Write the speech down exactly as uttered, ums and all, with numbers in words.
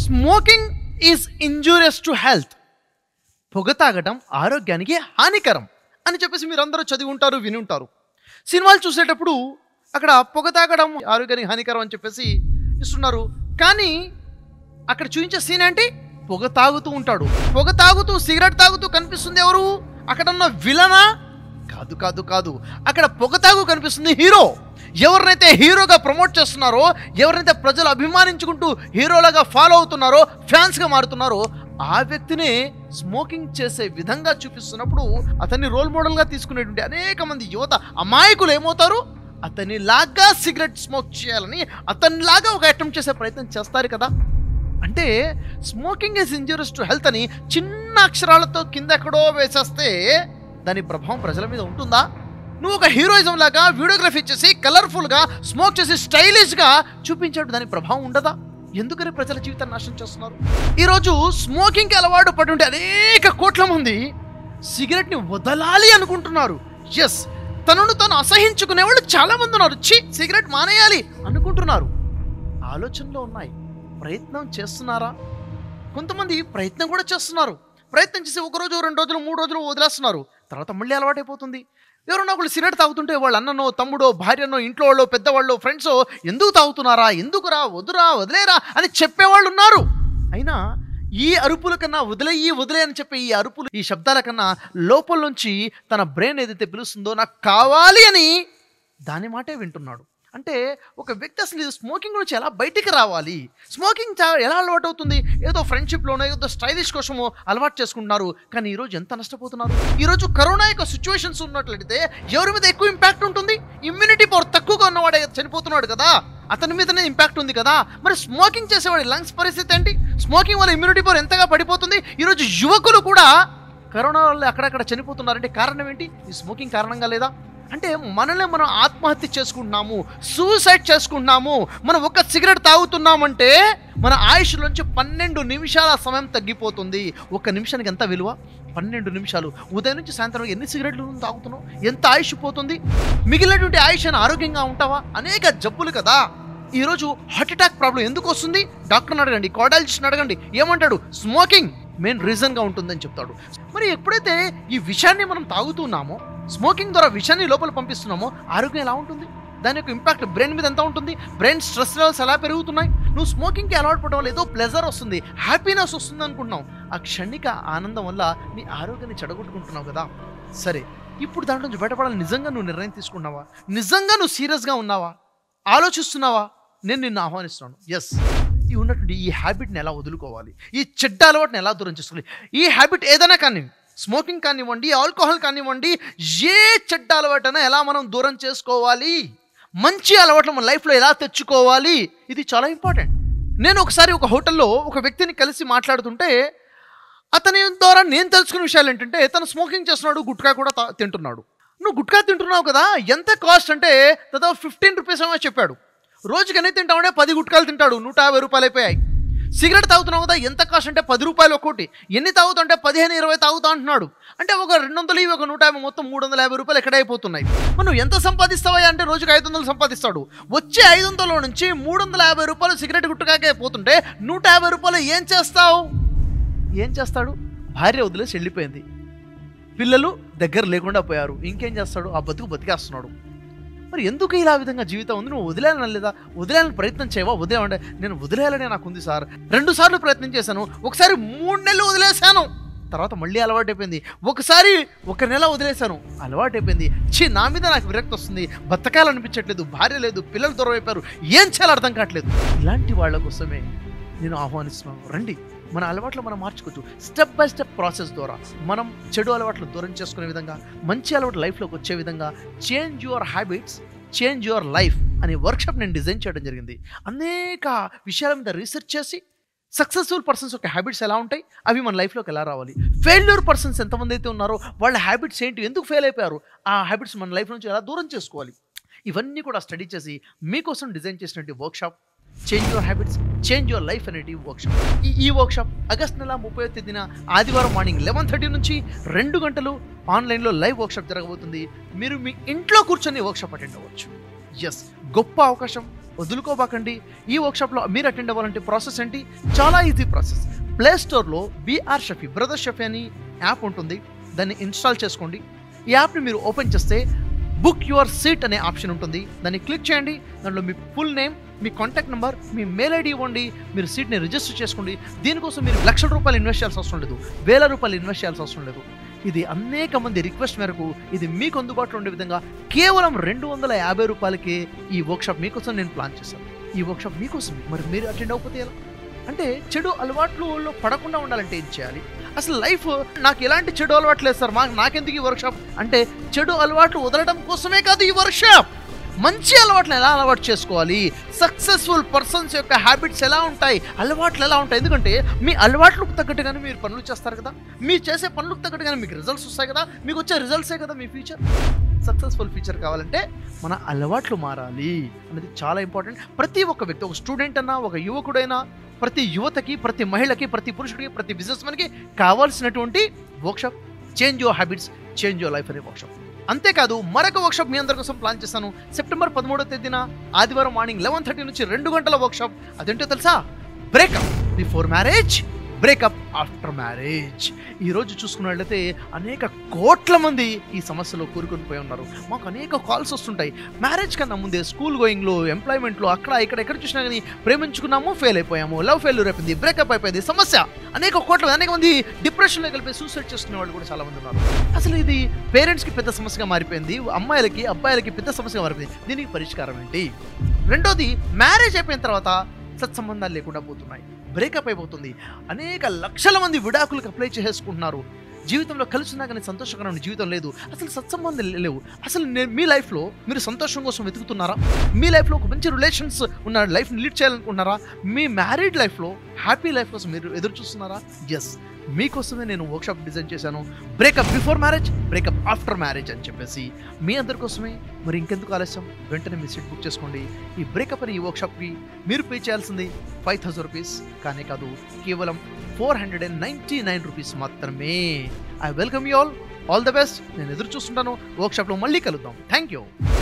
Smoking is injurious to health. పొగ తాగడం ఆరోగ్యానికి హానికరం అని చెప్పేసి మీరు అందరూ చదివి ఉంటారు, విని ఉంటారు. సినిమాలు చూసేటప్పుడు అక్కడ పొగ తాగడం ఆరోగ్యానికి హానికరం అని చెప్పేసి ఇస్తున్నారు. కానీ అక్కడ చూపించే సీన్ ఏంటి? పొగ తాగుతూ ఉంటాడు. పొగ తాగుతూ సిగరెట్ తాగుతూ కనిపిస్తుంది ఎవరు? అక్కడ ఉన్న విలనా? కాదు కాదు కాదు అక్కడ పొగ తాగు కనిపిస్తుంది హీరో. ఎవరినైతే హీరోగా ప్రమోట్ చేస్తున్నారో, ఎవరినైతే ప్రజలు అభిమానించుకుంటూ హీరోలాగా ఫాలో అవుతున్నారో, ఫ్యాన్స్గా మారుతున్నారో, ఆ వ్యక్తిని స్మోకింగ్ చేసే విధంగా చూపిస్తున్నప్పుడు అతన్ని రోల్ మోడల్గా తీసుకునేటువంటి అనేక మంది యువత అమాయకులు ఏమవుతారు? అతని లాగా సిగరెట్ స్మోక్ చేయాలని అతని లాగా ఒక అటెంప్ట్ చేసే ప్రయత్నం చేస్తారు కదా. అంటే smoking is injurious to health అని చిన్న అక్షరాలతో కింద ఎక్కడో వేసేస్తే దాని ప్రభావం ప్రజల మీద ఉంటుందా? నువ్వు ఒక హీరోయిజం లాగా వీడియోగ్రఫీ చేసి కలర్ఫుల్గా స్మోక్ చేసి స్టైలిష్గా చూపించాడు, దాని ప్రభావం ఉండదా? ఎందుకని ప్రజల జీవితాన్ని నాశనం చేస్తున్నారు? ఈరోజు స్మోకింగ్కి అలవాటు పడి అనేక కోట్ల మంది సిగరెట్ని వదలాలి అనుకుంటున్నారు. ఎస్, తనను తను అసహించుకునే వాళ్ళు చాలా మంది ఉన్నారు. చి సిగరెట్ మానేయాలి అనుకుంటున్నారు. ఆలోచనలో ఉన్నాయి, ప్రయత్నం చేస్తున్నారా? కొంతమంది ప్రయత్నం కూడా చేస్తున్నారు. ప్రయత్నం చేసి ఒక రోజు, రెండు రోజులు, మూడు రోజులు వదిలేస్తున్నారు. తర్వాత మళ్ళీ అలవాటైపోతుంది. ఎవరన్నా ఒకళ్ళు సిగరెట్ తాగుతుంటే వాళ్ళ అన్ననో, తమ్ముడో, భార్యనో, ఇంట్లో వాళ్ళు, పెద్దవాళ్ళు, ఫ్రెండ్సో ఎందుకు తాగుతున్నారా, ఎందుకురా, వదురా, వదిలేరా అని చెప్పేవాళ్ళు ఉన్నారు. అయినా ఈ అరుపుల కన్నా వదిలేయి వదిలే అని చెప్పే ఈ అరుపులు, ఈ శబ్దాల కన్నా లోపల నుంచి తన బ్రెయిన్ ఏదైతే పిలుస్తుందో నాకు కావాలి అని దాని మాటే వింటున్నాడు. అంటే ఒక వ్యక్తి అసలు స్మోకింగ్ నుంచి ఎలా బయటికి రావాలి? స్మోకింగ్ ఎలా అలవాటు అవుతుంది? ఏదో ఫ్రెండ్షిప్లోనో ఏదో స్టైలిష్ కోసమో అలవాటు చేసుకుంటున్నారు. కానీ ఈరోజు ఎంత నష్టపోతున్నారు? ఈరోజు కరోనా యొక్క సిచ్యువేషన్స్ ఉన్నట్లయితే ఎవరి మీద ఎక్కువ ఇంపాక్ట్ ఉంటుంది? ఇమ్యూనిటీ పవర్ తక్కువగా ఉన్నవాడే చనిపోతున్నాడు కదా, అతని మీదనే ఇంపాక్ట్ ఉంది కదా. మరి స్మోకింగ్ చేసేవాడి లంగ్స్ పరిస్థితి ఏంటి? స్మోకింగ్ వల్ల ఇమ్యూనిటీ పవర్ ఎంతగా పడిపోతుంది? ఈరోజు యువకులు కూడా కరోనా వల్ల అక్కడక్కడ చనిపోతున్నారంటే కారణం ఏంటి? ఈ స్మోకింగ్ కారణంగా లేదా? అంటే మనల్ని మనం ఆత్మహత్య చేసుకుంటున్నాము, సూసైడ్ చేసుకుంటున్నాము. మనం ఒక సిగరెట్ తాగుతున్నామంటే మన ఆయుష్లోంచి పన్నెండు నిమిషాల సమయం తగ్గిపోతుంది. ఒక నిమిషానికి ఎంత విలువ? పన్నెండు నిమిషాలు. ఉదయం నుంచి సాయంత్రం ఎన్ని సిగరెట్లు తాగుతున్నావు? ఎంత ఆయుష్ పోతుంది? మిగిలినటువంటి ఆయుష్ అని ఆరోగ్యంగా ఉంటావా? అనేక జబ్బులు కదా. ఈరోజు హార్ట్ అటాక్ ప్రాబ్లం ఎందుకు వస్తుంది? డాక్టర్ని అడగండి, కార్డియాలజిస్ట్ని అడగండి, ఏమంటాడు? స్మోకింగ్ మెయిన్ రీజన్గా ఉంటుందని చెప్తాడు. మరి ఎప్పుడైతే ఈ విషయాన్ని మనం తాగుతున్నామో, స్మోకింగ్ ద్వారా విషయాన్ని లోపల పంపిస్తున్నామో, ఆరోగ్యం ఎలా ఉంటుంది? దాని యొక్క ఇంపాక్ట్ బ్రెయిన్ మీద ఎంత ఉంటుంది? బ్రెయిన్ స్ట్రెస్ లెవెల్స్ ఎలా పెరుగుతున్నాయి? నువ్వు స్మోకింగ్కి అలవాటు పడడం వల్ల ఏదో ప్లెజర్ వస్తుంది, హ్యాపీనెస్ వస్తుంది అనుకుంటున్నావు. ఆ క్షణిక ఆనందం వల్ల నీ ఆరోగ్యాన్ని చెడగొట్టుకుంటున్నావు కదా. సరే, ఇప్పుడు దాంట్లో నుంచి బయటపడాలని నిజంగా నువ్వు నిర్ణయం తీసుకున్నావా? నిజంగా నువ్వు సీరియస్గా ఉన్నావా? ఆలోచిస్తున్నావా? నేను నిన్ను ఆహ్వానిస్తున్నాను. ఎస్, ఈ ఉన్నటువంటి ఈ హ్యాబిట్ని ఎలా వదులుకోవాలి, ఈ చెడ్డ అలవాటుని ఎలా దూరం చేసుకోవాలి? ఈ హ్యాబిట్ ఏదైనా కానీ, స్మోకింగ్ కానివ్వండి, ఆల్కహాల్ కానివ్వండి, ఏ చెడ్డ అలవాటైనా ఎలా మనం దూరం చేసుకోవాలి, మంచి అలవాట్లు మన లైఫ్లో ఎలా తెచ్చుకోవాలి, ఇది చాలా ఇంపార్టెంట్. నేను ఒకసారి ఒక హోటల్లో ఒక వ్యక్తిని కలిసి మాట్లాడుతుంటే అతని ద్వారా నేను తెలుసుకున్న విషయాలు ఏంటంటే, తను స్మోకింగ్ చేస్తున్నాడు, గుట్కా కూడా తింటున్నాడు. నువ్వు గుట్కా తింటున్నావు కదా, ఎంత కాస్ట్ అంటే దాదాపు ఫిఫ్టీన్ రూపీస్ ఏమో చెప్పాడు. రోజుకి ఎన్ని తింటామంటే పది గుట్కాలు తింటాడు, నూట యాభై రూపాయలు అయిపోయాయి. సిగరెట్ తాగుతున్నావు కదా, ఎంత కాస్ట్ అంటే పది రూపాయలు ఒక్కోటి. ఎన్ని తాగుతా అంటే పదిహేను ఇరవై తాగుతా అంటున్నాడు. అంటే ఒక రెండు వందలు ఇవి ఒక నూట యాభై, మొత్తం మూడు వందల యాభై రూపాయలు ఎక్కడైపోతున్నాయి. మనం నువ్వు ఎంత సంపాదిస్తావా అంటే రోజుకి ఐదు వందలు సంపాదిస్తాడు. వచ్చే ఐదు వందల నుంచి మూడు వందల యాభై రూపాయలు సిగరెట్ గుట్టుకాకే పోతుంటే నూట యాభై రూపాయలు ఏం చేస్తావు? ఏం చేస్తాడు? భార్య వదిలేసి వెళ్ళిపోయింది, పిల్లలు దగ్గర లేకుండా పోయారు. ఇంకేం చేస్తాడు? ఆ బతుకు బతికేస్తున్నాడు. మరి ఎందుకు ఇలా విధంగా జీవితం ఉంది? నువ్వు వదిలేయాలని లేదా? వదిలేయాలని ప్రయత్నం చేయవా? వదిలేమంటే నేను వదిలేయాలనే నాకు ఉంది సార్, రెండు సార్లు ప్రయత్నం చేశాను, ఒకసారి మూడు నెలలు వదిలేశాను, తర్వాత మళ్ళీ అలవాటు అయిపోయింది, ఒకసారి ఒక నెల వదిలేశాను, అలవాటు అయిపోయింది. ఛీ, నా మీద నాకు విరక్తి వస్తుంది, బతకాలనిపించట్లేదు, భార్య లేదు, పిల్లలు దూరం అయిపోయారు, ఏం చేయాలో అర్థం కావట్లేదు. ఇలాంటి వాళ్ళ కోసమే నేను ఆహ్వానిస్తున్నాను. రండి, మన అలవాట్లు మనం మార్చుకోవచ్చు. స్టెప్ బై స్టెప్ ప్రాసెస్ ద్వారా మనం చెడు అలవాట్లు దూరం చేసుకునే విధంగా, మంచి అలవాట్లు లైఫ్లోకి వచ్చే విధంగా, change your habits, change your life అనే వర్క్షాప్ నేను డిజైన్ చేయడం జరిగింది. అనేక విషయాల మీద రీసెర్చ్ చేసి సక్సెస్ఫుల్ పర్సన్స్ యొక్క హ్యాబిట్స్ ఎలా ఉంటాయి, అవి మన లైఫ్లోకి ఎలా రావాలి, ఫెయిల్యూర్ పర్సన్స్ ఎంతమంది అయితే ఉన్నారో వాళ్ళ హ్యాబిట్స్ ఏంటి, ఎందుకు ఫెయిల్ అయిపోయారు, ఆ హ్యాబిట్స్ మన లైఫ్ నుంచి ఎలా దూరం చేసుకోవాలి, ఇవన్నీ కూడా స్టడీ చేసి మీకోసం డిజైన్ చేసినటువంటి workshop change your habits, change your life అనేది వర్క్షాప్. ఈ ఈ వర్క్షాప్ ఆగస్ట్ నెల ముప్పై తేదీన ఆదివారం మార్నింగ్ లెవెన్ థర్టీ నుంచి రెండు గంటలు ఆన్లైన్లో లైవ్ వర్క్షాప్ జరగబోతుంది. మీరు మీ ఇంట్లో కూర్చొని వర్క్షాప్ అటెండ్ అవ్వచ్చు. ఎస్, గొప్ప అవకాశం, వదులుకోబాకండి. ఈ వర్క్షాప్లో మీరు అటెండ్ అవ్వాలంటే ప్రాసెస్ ఏంటి? చాలా ఈజీ ప్రాసెస్. ప్లే స్టోర్లో బీఆర్ షఫీ, బ్రదర్ షఫీ అని యాప్ ఉంటుంది, దాన్ని ఇన్స్టాల్ చేసుకోండి. ఈ యాప్ని మీరు ఓపెన్ చేస్తే బుక్ యువర్ సీట్ అనే ఆప్షన్ ఉంటుంది, దాన్ని క్లిక్ చేయండి. దాంట్లో మీ ఫుల్ నేమ్, మీ కాంటాక్ట్ నెంబర్, మీ మెయిల్ ఐడి ఇవ్వండి. మీరు సీట్ని రిజిస్టర్ చేసుకోండి. దీనికోసం మీరు లక్షల రూపాయలు ఇన్వెస్ట్ చేయాల్సిన అవసరం లేదు, వేల రూపాయలు ఇన్వెస్ట్ చేయాల్సిన అవసరం లేదు. ఇది అనేక మంది రిక్వెస్ట్ మేరకు ఇది మీకు అందుబాటులో ఉండే విధంగా కేవలం రెండు వందల యాభై రూపాయలకే ఈ వర్క్షాప్ మీకోసం నేను ప్లాన్ చేశాను. ఈ వర్క్షాప్ మీకోసం. మరి మీరు అటెండ్ అవ్వకపోతే ఎలా? అంటే చెడు అలవాట్లలో పడకుండా ఉండాలంటే ఏం చేయాలి? అసలు లైఫ్ నాకు ఎలాంటి చెడు అలవాట్లు లేదు సార్, మా నాకెందుకు ఈ వర్క్షాప్ అంటే, చెడు అలవాట్లు వదలడం కోసమే కాదు ఈ వర్క్షాప్. మంచి అలవాట్లు ఎలా అలవాటు చేసుకోవాలి, సక్సెస్ఫుల్ పర్సన్స్ యొక్క హ్యాబిట్స్ ఎలా ఉంటాయి, అలవాట్లు ఎలా ఉంటాయి. ఎందుకంటే మీ అలవాట్లకు తగ్గట్టుగానే మీరు పనులు చేస్తారు కదా, మీరు చేసే పనులకు తగ్గట్టుగానే మీకు రిజల్ట్స్ వస్తాయి కదా, మీకు వచ్చే రిజల్ట్సే కదా మీ ఫ్యూచర్. సక్సెస్ఫుల్ ఫ్యూచర్ కావాలంటే మన అలవాట్లు మారాలి అనేది చాలా ఇంపార్టెంట్. ప్రతి ఒక్క వ్యక్తి, ఒక స్టూడెంట్ అన్నా, ఒక యువకుడైనా, ప్రతి యువతకి, ప్రతి మహిళకి, ప్రతి పురుషుడికి, ప్రతి బిజినెస్ మ్యాన్కి కావాల్సినటువంటి workshop change your habits, change your life అనే వర్క్షాప్. అంతేకాదు మరొక వర్క్షాప్ మీ అందరి కోసం ప్లాన్ చేశాను. సెప్టెంబర్ పదమూడవ తేదీన ఆదివారం మార్నింగ్ లెవెన్ థర్టీ నుంచి రెండు గంటల వర్క్షాప్. అదేంటో తెలుసా? Breakup before marriage, breakup after marriage. ఈరోజు చూసుకున్నట్లయితే అనేక కోట్ల మంది ఈ సమస్యలో కూరుకొని పోయి ఉన్నారు. మాకు అనేక కాల్స్ వస్తుంటాయి. మ్యారేజ్ కన్నా ముందే స్కూల్ గోయింగ్లో, ఎంప్లాయ్మెంట్లో, అక్కడ ఇక్కడ ఎక్కడ చూసినా కానీ ప్రేమించుకున్నాము, ఫెయిల్ అయిపోయాము, లవ్ ఫెయిల్యూర్ అయిపోయింది, బ్రేకప్ అయిపోయింది, సమస్య. అనేక కోట్ల అనేక మంది డిప్రెషన్లో కలిపి సూసైడ్ చేసుకునే వాళ్ళు కూడా చాలా మంది ఉన్నారు. అసలు ఇది పేరెంట్స్కి పెద్ద సమస్యగా మారిపోయింది, అమ్మాయిలకి అబ్బాయిలకి పెద్ద సమస్యగా మారిపోయింది. దీనికి పరిష్కారం ఏంటి? రెండోది, మ్యారేజ్ అయిపోయిన తర్వాత సత్సంబంధాలు లేకుండా పోతున్నాయి, బ్రేకప్ అయిపోతుంది. అనేక లక్షల మంది విడాకులకు అప్లై చేసుకుంటున్నారు. జీవితంలో కలిసి ఉన్నా కానీ సంతోషకరమైన జీవితం లేదు, అసలు సత్సంబంధం లేవు. అసలు మీ లైఫ్లో మీరు సంతోషం కోసం వెతుకుతున్నారా? మీ లైఫ్లో ఒక మంచి రిలేషన్స్ ఉన్న లైఫ్ని లీడ్ చేయాలనుకుంటున్నారా? మీ మ్యారీడ్ లైఫ్లో హ్యాపీ లైఫ్ కోసం మీరు ఎదురు చూస్తున్నారా? ఎస్, మీకోసమే నేను వర్క్షాప్ డిజైన్ చేశాను. Breakup before marriage, breakup after marriage అని చెప్పేసి మీ అందరి కోసమే. మరి ఇంకెందుకు ఆలస్యం? వెంటనే మీ సీట్ బుక్ చేసుకోండి. ఈ బ్రేకప్ అనే ఈ వర్క్షాప్కి మీరు పే చేయాల్సింది ఫైవ్ థౌసండ్ రూపీస్ కానీ కాదు, కేవలం four hundred and ninety nine rupees మాత్రమే. I welcome you all. All the best. నేను ఎదురు చూస్తుంటాను. వర్క్షాప్లో మళ్ళీ కలుద్దాం. Thank you.